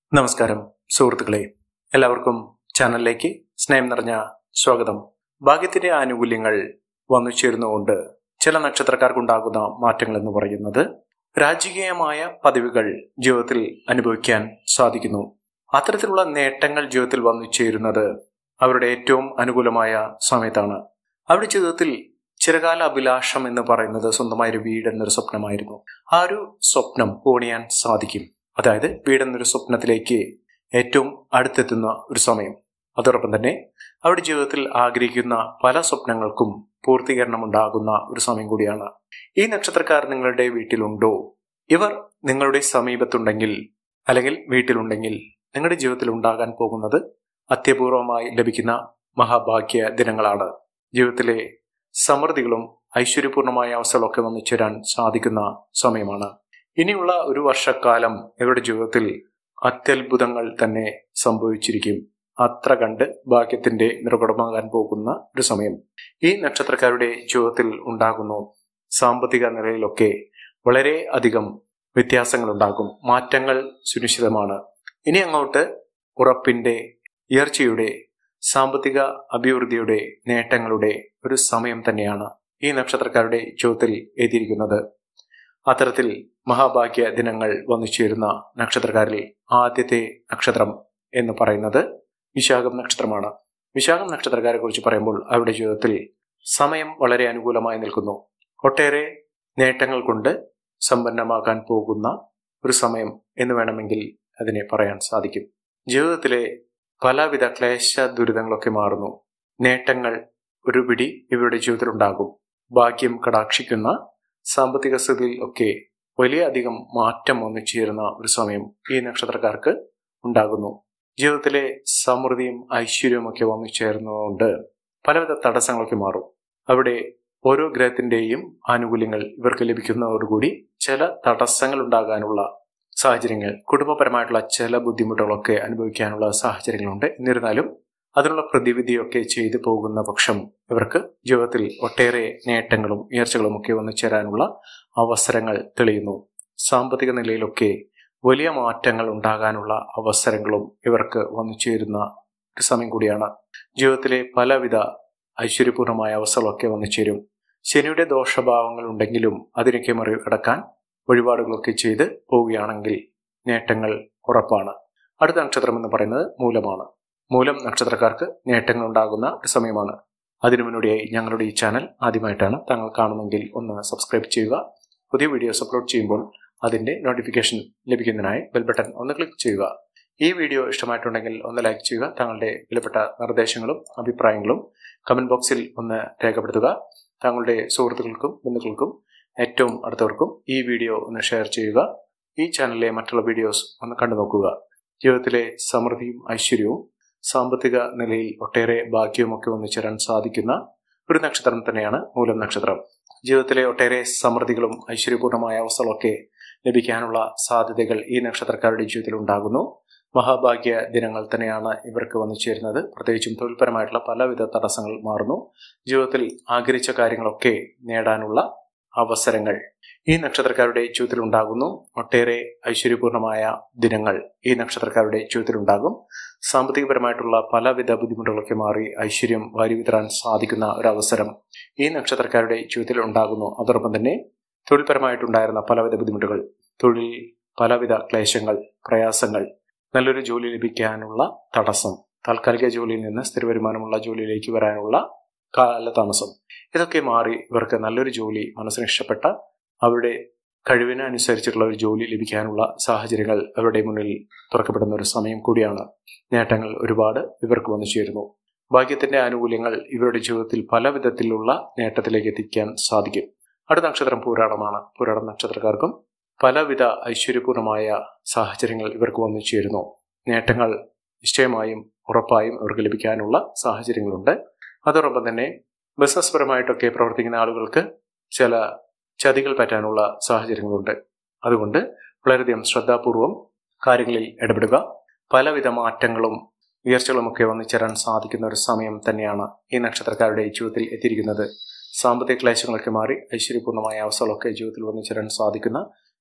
നമസ്കാരം സുഹൃത്തുക്കളെ, എല്ലാവർക്കും ചാനലിലേക്ക് സ്നേഹം നിറഞ്ഞ സ്വാഗതം. ഭാഗ്യത്തിന്റെ ആനുകൂല്യങ്ങൾ വന്നു ചേരുന്നതുകൊണ്ട് ചില നക്ഷത്രക്കാർക്കുണ്ടാകുന്ന മാറ്റങ്ങൾ എന്ന് പറയുന്നത് രാജകീയമായ പദവികൾ ജീവിതത്തിൽ അനുഭവിക്കാൻ സാധിക്കുന്നു. അത്തരത്തിലുള്ള നേട്ടങ്ങൾ ജീവിതത്തിൽ വന്നു ചേരുന്നത് അവരുടെ ഏറ്റവും അനുകൂലമായ സമയത്താണ്. അവരുടെ ജീവിതത്തിൽ ചിരകാല അഭിലാഷം എന്ന് പറയുന്നത് സ്വന്തമായൊരു വീട് എന്നൊരു സ്വപ്നമായിരുന്നു. ആ ഒരു സ്വപ്നം പൂണിയാൻ സാധിക്കും. അതായത് വീടെന്നൊരു സ്വപ്നത്തിലേക്ക് ഏറ്റവും അടുത്തെത്തുന്ന ഒരു സമയം. അതോടൊപ്പം തന്നെ അവരുടെ ജീവിതത്തിൽ ആഗ്രഹിക്കുന്ന പല സ്വപ്നങ്ങൾക്കും പൂർത്തീകരണം ഉണ്ടാകുന്ന ഒരു സമയം കൂടിയാണ്. ഈ നക്ഷത്രക്കാർ നിങ്ങളുടെ വീട്ടിലുണ്ടോ? ഇവർ നിങ്ങളുടെ സമീപത്തുണ്ടെങ്കിൽ അല്ലെങ്കിൽ വീട്ടിലുണ്ടെങ്കിൽ നിങ്ങളുടെ ജീവിതത്തിൽ ഉണ്ടാകാൻ പോകുന്നത് അത്യപൂർവമായി ലഭിക്കുന്ന മഹാഭാഗ്യ ദിനങ്ങളാണ്. ജീവിതത്തിലെ സമൃദ്ധികളും ഐശ്വര്യപൂർണമായ അവസ്ഥകളൊക്കെ വന്നു ചേരാൻ സാധിക്കുന്ന സമയമാണ്. ഇനിയുള്ള ഒരു വർഷക്കാലം ഇവരുടെ ജീവിതത്തിൽ അത്യത്ഭുതങ്ങൾ തന്നെ സംഭവിച്ചിരിക്കും. അത്ര കണ്ട് ഭാഗ്യത്തിന്റെ നിറകുടമാകാൻ പോകുന്ന ഒരു സമയം ഈ നക്ഷത്രക്കാരുടെ ജീവിതത്തിൽ ഉണ്ടാകുന്നു. സാമ്പത്തിക നിലയിലൊക്കെ വളരെ അധികം വ്യത്യാസങ്ങൾ ഉണ്ടാകും. മാറ്റങ്ങൾ സുനിശ്ചിതമാണ്. ഇനി അങ്ങോട്ട് ഉറപ്പിന്റെ, ഉയർച്ചയുടെ, സാമ്പത്തിക അഭിവൃദ്ധിയുടെ, നേട്ടങ്ങളുടെ ഒരു സമയം തന്നെയാണ് ഈ നക്ഷത്രക്കാരുടെ ജീവിതത്തിൽ എഴുതിയിരിക്കുന്നത്. അത്തരത്തിൽ മഹാഭാഗ്യ ദിനങ്ങൾ വന്നു ചേരുന്ന നക്ഷത്രക്കാരിൽ ആദ്യത്തെ നക്ഷത്രം എന്ന് പറയുന്നത് വിശാഖം നക്ഷത്രമാണ്. വിശാഖം നക്ഷത്രക്കാരെ കുറിച്ച് പറയുമ്പോൾ അവരുടെ ജീവിതത്തിൽ സമയം വളരെ അനുകൂലമായി നിൽക്കുന്നു. ഒട്ടേറെ നേട്ടങ്ങൾ കൊണ്ട് സമ്പന്നമാകാൻ പോകുന്ന ഒരു സമയം എന്ന് വേണമെങ്കിൽ അതിനെ പറയാൻ സാധിക്കും. ജീവിതത്തിലെ പലവിധ ക്ലേശ ദുരിതങ്ങളൊക്കെ മാറുന്നു. നേട്ടങ്ങൾ ഒരു പിടി ഇവരുടെ ജീവിതത്തിലുണ്ടാകും. ഭാഗ്യം കടാക്ഷിക്കുന്ന സാമ്പത്തിക സ്ഥിതിയിൽ ഒക്കെ വലിയ അധികം മാറ്റം വന്നു ചേരുന്ന ഒരു സമയം ഈ നക്ഷത്രക്കാർക്ക് ഉണ്ടാകുന്നു. ജീവിതത്തിലെ സമൃദ്ധിയും ഐശ്വര്യവും ഒക്കെ വന്നു ചേർന്നതുകൊണ്ട് പലവിധ തടസ്സങ്ങളൊക്കെ മാറും. അവിടെ ഓരോ ഗ്രഹത്തിന്റെയും ആനുകൂല്യങ്ങൾ ഇവർക്ക് ലഭിക്കുന്നതോടുകൂടി ചില തടസ്സങ്ങൾ ഉണ്ടാകാനുള്ള സാഹചര്യങ്ങൾ, കുടുംബപരമായിട്ടുള്ള ചില ബുദ്ധിമുട്ടുകളൊക്കെ അനുഭവിക്കാനുള്ള സാഹചര്യങ്ങളുണ്ട്. എന്നിരുന്നാലും അതിനുള്ള പ്രതിവിധിയൊക്കെ ചെയ്തു പോകുന്ന പക്ഷം ഇവർക്ക് ജീവിതത്തിൽ ഒട്ടേറെ നേട്ടങ്ങളും ഉയർച്ചകളും ഒക്കെ വന്നു ചേരാനുള്ള അവസരങ്ങൾ തെളിയുന്നു. സാമ്പത്തിക നിലയിലൊക്കെ വലിയ മാറ്റങ്ങൾ ഉണ്ടാകാനുള്ള അവസരങ്ങളും ഇവർക്ക് വന്നു ചേരുന്ന ഒരു സമയം കൂടിയാണ്. ജീവിതത്തിലെ പലവിധ ഐശ്വര്യപൂർണമായ അവസ്ഥകളൊക്കെ വന്നു ചേരും. ശനിയുടെ ദോഷഭാവങ്ങൾ ഉണ്ടെങ്കിലും അതിനൊക്കെ മറികടക്കാൻ വഴിപാടുകളൊക്കെ ചെയ്ത് പോവുകയാണെങ്കിൽ നേട്ടങ്ങൾ ഉറപ്പാണ്. അടുത്ത നക്ഷത്രം എന്ന് പറയുന്നത് മൂലമാണ്. മൂലം നക്ഷത്രക്കാർക്ക് നേട്ടങ്ങൾ ഉണ്ടാകുന്ന ഒരു സമയമാണ്. അതിനു മുന്നോടിയായി ഞങ്ങളുടെ ഈ ചാനൽ ആദ്യമായിട്ടാണ് താങ്കൾ കാണുമെങ്കിൽ ഒന്ന് സബ്സ്ക്രൈബ് ചെയ്യുക. പുതിയ വീഡിയോസ് അപ്ലോഡ് ചെയ്യുമ്പോൾ അതിന്റെ നോട്ടിഫിക്കേഷൻ ലഭിക്കുന്നതിനായി ബെൽ ബട്ടൺ ഒന്ന് ക്ലിക്ക് ചെയ്യുക. ഈ വീഡിയോ ഇഷ്ടമായിട്ടുണ്ടെങ്കിൽ ഒന്ന് ലൈക്ക് ചെയ്യുക. താങ്കളുടെ വിലപ്പെട്ട നിർദ്ദേശങ്ങളും അഭിപ്രായങ്ങളും കമന്റ് ബോക്സിൽ ഒന്ന് രേഖപ്പെടുത്തുക. താങ്കളുടെ സുഹൃത്തുക്കൾക്കും ബന്ധുക്കൾക്കും ഏറ്റവും അടുത്തവർക്കും ഈ വീഡിയോ ഒന്ന് ഷെയർ ചെയ്യുക. ഈ ചാനലിലെ മറ്റുള്ള വീഡിയോസ് ഒന്ന് കണ്ടു നോക്കുക. ജീവിതത്തിലെ സമൃദ്ധിയും ഐശ്വര്യവും സാമ്പത്തിക നിലയിൽ ഒട്ടേറെ ഭാഗ്യവുമൊക്കെ വന്നു ചേരാൻ സാധിക്കുന്ന ഒരു നക്ഷത്രം തന്നെയാണ് മൂലം നക്ഷത്രം. ജീവിതത്തിലെ ഒട്ടേറെ സമൃദ്ധികളും ഐശ്വര്യപൂർണമായ അവസ്ഥകളൊക്കെ ലഭിക്കാനുള്ള സാധ്യതകൾ ഈ നക്ഷത്രക്കാരുടെ ജീവിതത്തിൽ ഉണ്ടാകുന്നു. മഹാഭാഗ്യ ദിനങ്ങൾ തന്നെയാണ് ഇവർക്ക് വന്നു ചേരുന്നത്. പ്രത്യേകിച്ചും തൊഴിൽപരമായിട്ടുള്ള പലവിധ തടസ്സങ്ങൾ മാറുന്നു. ജീവിതത്തിൽ ആഗ്രഹിച്ച കാര്യങ്ങളൊക്കെ നേടാനുള്ള അവസരങ്ങൾ ഈ നക്ഷത്രക്കാരുടെ ജീവിതത്തിൽ ഉണ്ടാകുന്നു. ഒട്ടേറെ ഐശ്വര്യപൂർണമായ ദിനങ്ങൾ ഈ നക്ഷത്രക്കാരുടെ ജീവിതത്തിൽ ഉണ്ടാകും. സാമ്പത്തികപരമായിട്ടുള്ള പലവിധ ബുദ്ധിമുട്ടുകളൊക്കെ മാറി ഐശ്വര്യം വാരിവിതറാൻ സാധിക്കുന്ന ഒരു അവസരം ഈ നക്ഷത്രക്കാരുടെ ജീവിതത്തിൽ ഉണ്ടാകുന്നു. അതോടൊപ്പം തന്നെ തൊഴിൽപരമായിട്ടുണ്ടായിരുന്ന പലവിധ ബുദ്ധിമുട്ടുകൾ, തൊഴിൽ പലവിധ ക്ലേശങ്ങൾ, പ്രയാസങ്ങൾ, നല്ലൊരു ജോലി ലഭിക്കാനുള്ള തടസ്സം, താൽക്കാലിക ജോലിയിൽ നിന്ന് സ്ഥിര വരുമാനമുള്ള ജോലിയിലേക്ക് വരാനുള്ള കാലതാമസം, ഇതൊക്കെ മാറി ഇവർക്ക് നല്ലൊരു ജോലി, മനസ്സിന് ഇഷ്ടപ്പെട്ട അവരുടെ കഴിവിന് അനുസരിച്ചിട്ടുള്ള ഒരു ജോലി ലഭിക്കാനുള്ള സാഹചര്യങ്ങൾ അവരുടെ മുന്നിൽ തുറക്കപ്പെടുന്ന ഒരു സമയം കൂടിയാണ്. നേട്ടങ്ങൾ ഒരുപാട് ഇവർക്ക് വന്നു ചേരുന്നു. ഭാഗ്യത്തിന്റെ ആനുകൂല്യങ്ങൾ ഇവരുടെ ജീവിതത്തിൽ പല വിധത്തിലുള്ള നേട്ടത്തിലേക്ക് എത്തിക്കാൻ സാധിക്കും. അടുത്ത നക്ഷത്രം പൂരാടമാണ്. പൂരാടം നക്ഷത്രക്കാർക്കും പലവിധ ഐശ്വര്യപൂർണമായ സാഹചര്യങ്ങൾ ഇവർക്ക് വന്നു ചേരുന്നു. നേട്ടങ്ങൾ നിശ്ചയമായും ഉറപ്പായും ഇവർക്ക് ലഭിക്കാനുള്ള സാഹചര്യങ്ങളുണ്ട്. അതോടൊപ്പം തന്നെ ബിസിനസ് പരമായിട്ടൊക്കെ പ്രവർത്തിക്കുന്ന ആളുകൾക്ക് ചില ചതികൾ പറ്റാനുള്ള സാഹചര്യങ്ങളുണ്ട്. അതുകൊണ്ട് വളരെയധികം ശ്രദ്ധാപൂർവം കാര്യങ്ങളിൽ ഇടപെടുക. പലവിധ മാറ്റങ്ങളും ഉയർച്ചകളുമൊക്കെ വന്നു ചേരാൻ സാധിക്കുന്ന ഒരു സമയം തന്നെയാണ് ഈ നക്ഷത്രക്കാരുടെ ജീവിതത്തിൽ എത്തിയിരിക്കുന്നത്. സാമ്പത്തിക ക്ലേശങ്ങളൊക്കെ മാറി ഐശ്വര്യപൂർണമായ അവസ്ഥകളൊക്കെ ജീവിതത്തിൽ വന്നു ചേരാൻ സാധിക്കുന്ന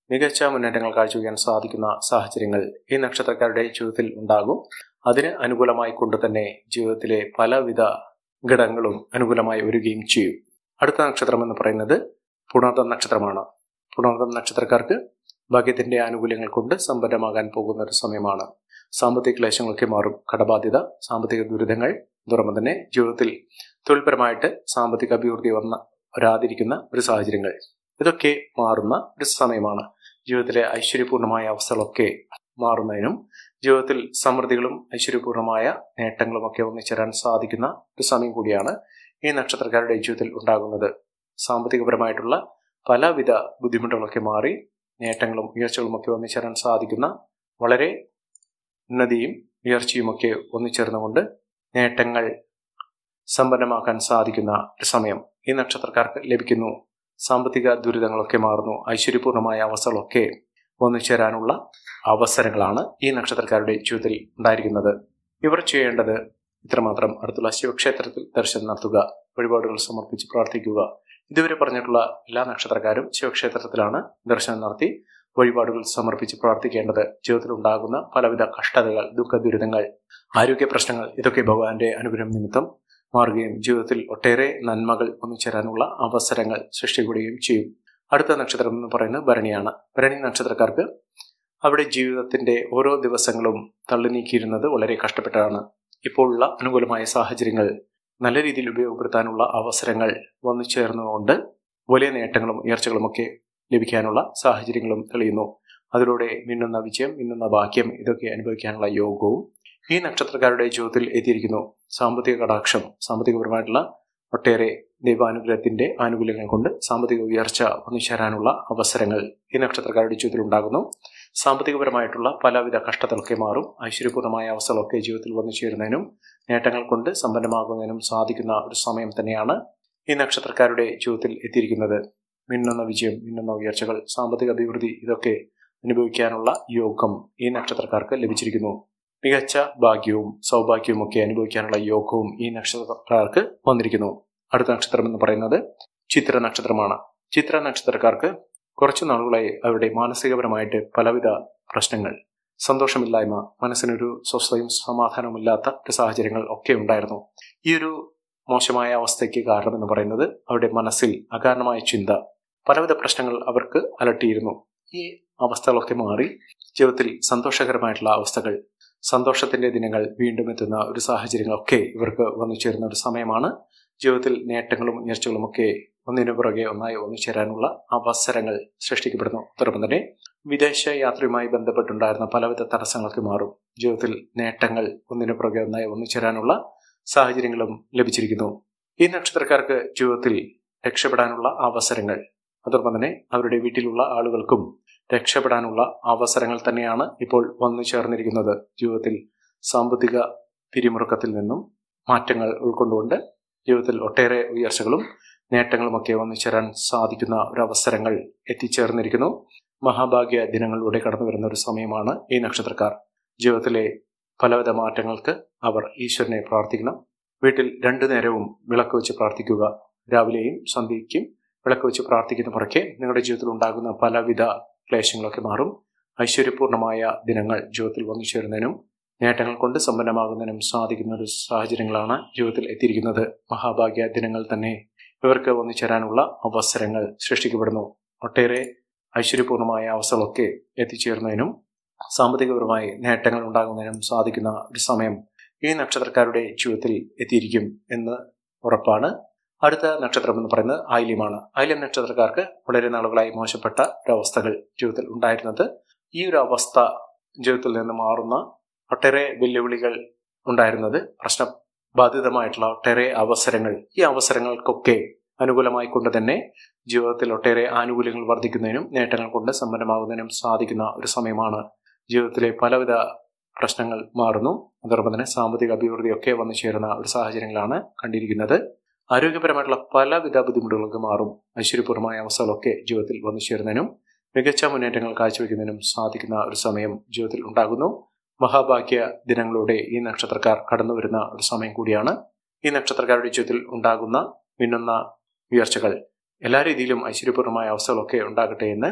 മികച്ച മുന്നേറ്റങ്ങൾ കാഴ്ചവെക്കാൻ സാധിക്കുന്ന സാഹചര്യങ്ങൾ ഈ നക്ഷത്രക്കാരുടെ ജീവിതത്തിൽ ഉണ്ടാകും. അതിന് അനുകൂലമായി കൊണ്ട് തന്നെ ജീവിതത്തിലെ പലവിധ ഘടകങ്ങളും അനുകൂലമായി വരികയും ചെയ്യും. അടുത്ത നക്ഷത്രം എന്ന് പറയുന്നത് പുണർദം നക്ഷത്രമാണ്. പുണർദം നക്ഷത്രക്കാർക്ക് ഭാഗ്യത്തിന്റെ ആനുകൂല്യങ്ങൾ കൊണ്ട് സമ്പന്നമാകാൻ പോകുന്ന ഒരു സമയമാണ്. സാമ്പത്തിക ക്ലേശങ്ങളൊക്കെ മാറും. കടബാധ്യത, സാമ്പത്തിക ദുരിതങ്ങൾ, അതോടൊപ്പം തന്നെ ജീവിതത്തിൽ തൊഴിൽപരമായിട്ട് സാമ്പത്തിക അഭിവൃദ്ധി വരാതിരിക്കുന്ന ഒരു സാഹചര്യങ്ങൾ, ഇതൊക്കെ മാറുന്ന ഒരു സമയമാണ്. ജീവിതത്തിലെ ഐശ്വര്യപൂർണമായ അവസ്ഥകളൊക്കെ മാറുന്നതിനും ജീവിതത്തിൽ സമൃദ്ധികളും ഐശ്വര്യപൂർണമായ നേട്ടങ്ങളുമൊക്കെ ഒന്നിച്ചേരാൻ സാധിക്കുന്ന ഒരു സമയം കൂടിയാണ് ഈ നക്ഷത്രക്കാരുടെ ജീവിതത്തിൽ ഉണ്ടാകുന്നത്. സാമ്പത്തികപരമായിട്ടുള്ള പലവിധ ബുദ്ധിമുട്ടുകളൊക്കെ മാറി നേട്ടങ്ങളും ഉയർച്ചകളുമൊക്കെ ഒന്നിച്ചേരാൻ സാധിക്കുന്ന, വളരെ ഉന്നതിയും ഉയർച്ചയുമൊക്കെ ഒന്നിച്ചേർന്നുകൊണ്ട് നേട്ടങ്ങൾ സമ്പന്നമാക്കാൻ സാധിക്കുന്ന ഒരു സമയം ഈ നക്ഷത്രക്കാർക്ക് ലഭിക്കുന്നു. സാമ്പത്തിക ദുരിതങ്ങളൊക്കെ മാറുന്നു. ഐശ്വര്യപൂർണമായ അവസ്ഥകളൊക്കെ ഒന്നിച്ചേരാനുള്ള അവസരങ്ങളാണ് ഈ നക്ഷത്രക്കാരുടെ ജീവിതത്തിൽ ഉണ്ടായിരിക്കുന്നത്. ഇവർ ചെയ്യേണ്ടത് ഇത്രമാത്രം: അടുത്തുള്ള ശിവക്ഷേത്രത്തിൽ ദർശനം നടത്തുക, വഴിപാടുകൾ സമർപ്പിച്ച് പ്രാർത്ഥിക്കുക. ഇതുവരെ പറഞ്ഞിട്ടുള്ള എല്ലാ നക്ഷത്രക്കാരും ശിവക്ഷേത്രത്തിലാണ് ദർശനം നടത്തി വഴിപാടുകൾ സമർപ്പിച്ച് പ്രാർത്ഥിക്കേണ്ടത്. ജീവിതത്തിൽ ഉണ്ടാകുന്ന പലവിധ കഷ്ടതകൾ, ദുഃഖ ദുരിതങ്ങൾ, ആരോഗ്യ പ്രശ്നങ്ങൾ, ഇതൊക്കെ ഭഗവാന്റെ അനുഗ്രഹം നിമിത്തം മാറുകയും ജീവിതത്തിൽ ഒട്ടേറെ നന്മകൾ ഒന്നിച്ചേരാനുള്ള അവസരങ്ങൾ സൃഷ്ടിക്കുകയും ചെയ്യും. അടുത്ത നക്ഷത്രം എന്ന് പറയുന്നത് ഭരണിയാണ്. ഭരണി നക്ഷത്രക്കാർക്ക് അവിടെ ജീവിതത്തിന്റെ ഓരോ ദിവസങ്ങളും തള്ളി നീക്കിയിരുന്നത് വളരെ കഷ്ടപ്പെട്ടാണ്. ഇപ്പോഴുള്ള അനുകൂലമായ സാഹചര്യങ്ങൾ നല്ല രീതിയിൽ ഉപയോഗപ്പെടുത്താനുള്ള അവസരങ്ങൾ വന്നു ചേർന്നുകൊണ്ട് വലിയ നേട്ടങ്ങളും ഉയർച്ചകളുമൊക്കെ ലഭിക്കാനുള്ള സാഹചര്യങ്ങളും തെളിയുന്നു. അതിലൂടെ മിന്നുന്ന വിജയം, മിന്നുന്ന ഭാഗ്യം, ഇതൊക്കെ അനുഭവിക്കാനുള്ള യോഗവും ഈ നക്ഷത്രക്കാരുടെ ജീവിതത്തിൽ എത്തിയിരിക്കുന്നു. സാമ്പത്തിക കടാക്ഷം, സാമ്പത്തികപരമായിട്ടുള്ള ഒട്ടേറെ ദൈവാനുഗ്രഹത്തിന്റെ ആനുകൂല്യങ്ങൾ കൊണ്ട് സാമ്പത്തിക ഉയർച്ച വന്നു ചേരാനുള്ള അവസരങ്ങൾ ഈ നക്ഷത്രക്കാരുടെ ജീവിതത്തിൽ ഉണ്ടാകുന്നു. സാമ്പത്തികപരമായിട്ടുള്ള പലവിധ കഷ്ടതകളൊക്കെ മാറും. ഐശ്വര്യപൂർണമായ അവസ്ഥകളൊക്കെ ജീവിതത്തിൽ വന്നു ചേരുന്നതിനും നേട്ടങ്ങൾ കൊണ്ട് സമ്പന്നമാകുന്നതിനും സാധിക്കുന്ന ഒരു സമയം തന്നെയാണ് ഈ നക്ഷത്രക്കാരുടെ ജീവിതത്തിൽ എത്തിയിരിക്കുന്നത്. മിന്നുന്ന വിജയം, മിന്നുന്ന ഉയർച്ചകൾ, സാമ്പത്തിക അഭിവൃദ്ധി, ഇതൊക്കെ അനുഭവിക്കാനുള്ള യോഗം ഈ നക്ഷത്രക്കാർക്ക് ലഭിച്ചിരിക്കുന്നു. മികച്ച ഭാഗ്യവും സൗഭാഗ്യവും ഒക്കെ അനുഭവിക്കാനുള്ള യോഗവും ഈ നക്ഷത്രക്കാർക്ക് വന്നിരിക്കുന്നു. അടുത്ത നക്ഷത്രം എന്ന് പറയുന്നത് ചിത്ര നക്ഷത്രമാണ്. ചിത്ര നക്ഷത്രക്കാർക്ക് കുറച്ചു നാളുകളായി അവരുടെ മാനസികപരമായിട്ട് പലവിധ പ്രശ്നങ്ങൾ, സന്തോഷമില്ലായ്മ, മനസ്സിനൊരു സ്വസ്ഥയും സമാധാനവുമില്ലാത്ത ഒരു സാഹചര്യങ്ങൾ ഒക്കെ ഉണ്ടായിരുന്നു. ഈ ഒരു മോശമായ അവസ്ഥയ്ക്ക് കാരണമെന്ന് പറയുന്നത് അവരുടെ മനസ്സിൽ അകാരണമായ ചിന്ത, പലവിധ പ്രശ്നങ്ങൾ അവർക്ക് അലട്ടിയിരുന്നു. ഈ അവസ്ഥകളൊക്കെ മാറി ജീവിതത്തിൽ സന്തോഷകരമായിട്ടുള്ള അവസ്ഥകൾ, സന്തോഷത്തിന്റെ ദിനങ്ങൾ വീണ്ടും എത്തുന്ന ഒരു സാഹചര്യങ്ങളൊക്കെ ഇവർക്ക് വന്നു ചേരുന്ന ഒരു സമയമാണ്. ജീവിതത്തിൽ നേട്ടങ്ങളും ഉയർച്ചകളും ഒക്കെ ഒന്നിനു പുറകെ ഒന്നായി ഒന്നു ചേരാനുള്ള അവസരങ്ങൾ സൃഷ്ടിക്കപ്പെടുന്നു. അതോടൊപ്പം തന്നെ വിദേശ യാത്രയുമായി ബന്ധപ്പെട്ടുണ്ടായിരുന്ന പലവിധ തടസ്സങ്ങൾക്ക് മാറും. ജീവിതത്തിൽ നേട്ടങ്ങൾ ഒന്നിനു പുറകെ ഒന്നായി ഒന്നു ചേരാനുള്ള സാഹചര്യങ്ങളും ലഭിച്ചിരിക്കുന്നു. ഈ നക്ഷത്രക്കാർക്ക് ജീവിതത്തിൽ രക്ഷപ്പെടാനുള്ള അവസരങ്ങൾ, അതോടൊപ്പം തന്നെ അവരുടെ വീട്ടിലുള്ള ആളുകൾക്കും രക്ഷപ്പെടാനുള്ള അവസരങ്ങൾ തന്നെയാണ് ഇപ്പോൾ വന്നു ചേർന്നിരിക്കുന്നത്. ജീവിതത്തിൽ സാമ്പത്തിക പിരിമുറുക്കത്തിൽ നിന്നും മാറ്റങ്ങൾ ഉൾക്കൊണ്ടുകൊണ്ട് ജീവിതത്തിൽ ഒട്ടേറെ ഉയർച്ചകളും നേട്ടങ്ങളുമൊക്കെ വന്നു ചേരാൻ സാധിക്കുന്ന ഒരു അവസരങ്ങൾ എത്തിച്ചേർന്നിരിക്കുന്നു. മഹാഭാഗ്യ ദിനങ്ങളിലൂടെ കടന്നു വരുന്ന ഒരു സമയമാണ് ഈ നക്ഷത്രക്കാർ. ജീവിതത്തിലെ പലവിധ മാറ്റങ്ങൾക്ക് അവർ ഈശ്വരനെ പ്രാർത്ഥിക്കണം. വീട്ടിൽ 2 നേരവും വിളക്ക് വെച്ച് പ്രാർത്ഥിക്കുക. രാവിലെയും സന്ധ്യയ്ക്കും വിളക്ക് വെച്ച് പ്രാർത്ഥിക്കുന്ന പുറകെ നിങ്ങളുടെ ജീവിതത്തിൽ ഉണ്ടാകുന്ന പലവിധ ക്ലേശങ്ങളൊക്കെ മാറും. ഐശ്വര്യപൂർണമായ ദിനങ്ങൾ ജീവിതത്തിൽ വന്നു ചേരുന്നതിനും നേട്ടങ്ങൾ കൊണ്ട് സമ്പന്നമാകുന്നതിനും സാധിക്കുന്ന ഒരു സാഹചര്യങ്ങളാണ് ജീവിതത്തിൽ എത്തിയിരിക്കുന്നത്. മഹാഭാഗ്യ ദിനങ്ങൾ തന്നെ ഇവർക്ക് വന്നു ചേരാനുള്ള അവസരങ്ങൾ സൃഷ്ടിക്കപ്പെടുന്നു. ഒട്ടേറെ ഐശ്വര്യപൂർണമായ അവസ്ഥകളൊക്കെ എത്തിച്ചേരുന്നതിനും സാമ്പത്തികപരമായി നേട്ടങ്ങൾ ഉണ്ടാകുന്നതിനും സാധിക്കുന്ന ഒരു സമയം ഈ നക്ഷത്രക്കാരുടെ ജീവിതത്തിൽ എത്തിയിരിക്കും എന്ന് ഉറപ്പാണ്. അടുത്ത നക്ഷത്രം എന്ന് പറയുന്നത് ആയില്യമാണ്. ആയില്യം നക്ഷത്രക്കാർക്ക് വളരെ നാളുകളായി മോശപ്പെട്ട ഒരവസ്ഥകൾ ജീവിതത്തിൽ ഉണ്ടായിരുന്നത്, ഈ ഒരു അവസ്ഥ ജീവിതത്തിൽ നിന്ന് മാറുന്ന ഒട്ടേറെ വെല്ലുവിളികൾ ഉണ്ടായിരുന്നത്, പ്രശ്നബാധിതമായിട്ടുള്ള ഒട്ടേറെ അവസരങ്ങൾ, ഈ അവസരങ്ങൾക്കൊക്കെ അനുകൂലമായി കൊണ്ട് തന്നെ ജീവിതത്തിൽ ഒട്ടേറെ ആനുകൂല്യങ്ങൾ വർദ്ധിക്കുന്നതിനും നേട്ടങ്ങൾ കൊണ്ട് സമ്പന്നമാകുന്നതിനും സാധിക്കുന്ന ഒരു സമയമാണ്. ജീവിതത്തിലെ പലവിധ പ്രശ്നങ്ങൾ മാറുന്നു. അതോടൊപ്പം തന്നെ സാമ്പത്തിക അഭിവൃദ്ധിയൊക്കെ വന്നു ചേരുന്ന ഒരു സാഹചര്യങ്ങളാണ് കണ്ടിരിക്കുന്നത്. ആരോഗ്യപരമായിട്ടുള്ള പലവിധ ബുദ്ധിമുട്ടുകൾക്ക് മാറും. ഐശ്വര്യപൂർണമായ അവസ്ഥകളൊക്കെ ജീവിതത്തിൽ വന്നു ചേരുന്നതിനും മികച്ച മുന്നേറ്റങ്ങൾ കാഴ്ചവെക്കുന്നതിനും സാധിക്കുന്ന ഒരു സമയം ജീവിതത്തിൽ ഉണ്ടാകുന്നു. മഹാഭാഗ്യ ദിനങ്ങളുടെ ഈ നക്ഷത്രക്കാർ കടന്നു വരുന്ന ഒരു സമയം കൂടിയാണ്. ഈ നക്ഷത്രക്കാരുടെ ജീവിതത്തിൽ ഉണ്ടാകുന്ന മിന്നുന്ന ഉയർച്ചകൾ എല്ലാ രീതിയിലും ഐശ്വര്യപൂർണമായ അവസ്ഥകളൊക്കെ ഉണ്ടാകട്ടെ എന്ന്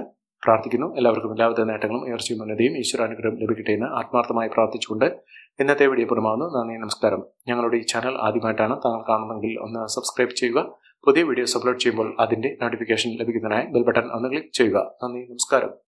പ്രാർത്ഥിക്കുന്നു. എല്ലാവർക്കും എല്ലാവിധ നേട്ടങ്ങളും ഉയർച്ചയും ഉന്നതിയും ഈശ്വരാനുഗ്രഹം ലഭിക്കട്ടെ എന്ന് ആത്മാർത്ഥമായി പ്രാർത്ഥിച്ചുകൊണ്ട് ഇന്നത്തെ വീഡിയോ പൂർണ്ണമാകുന്നു. നന്ദി, നമസ്കാരം. ഞങ്ങളുടെ ഈ ചാനൽ ആദ്യമായിട്ടാണ് താങ്കൾ കാണുന്നതെങ്കിൽ ഒന്ന് സബ്സ്ക്രൈബ് ചെയ്യുക. പുതിയ വീഡിയോസ് അപ്ലോഡ് ചെയ്യുമ്പോൾ അതിന്റെ നോട്ടിഫിക്കേഷൻ ലഭിക്കുന്നതിനായി ബെൽ ബട്ടൺ ഒന്ന് ക്ലിക്ക് ചെയ്യുക. നന്ദി, നമസ്കാരം.